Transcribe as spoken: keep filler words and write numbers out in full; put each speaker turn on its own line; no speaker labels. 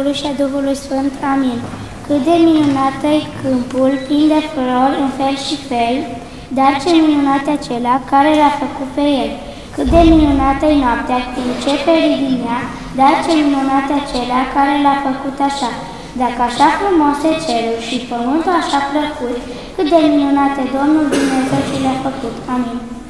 Fiului și a Duhului Sfânt. Amin. Cât de minunată-i câmpul, plin de flori în fel și fel, dar ce minunat acela care l-a făcut pe el. Cât de minunată-i noaptea, cu luceferii din ea, dar ce minunat acela care l-a făcut așa. Dacă așa frumos e cerul și pământul așa plăcut, cât de minunate Domnul Dumnezeu ce le-a făcut. Amin.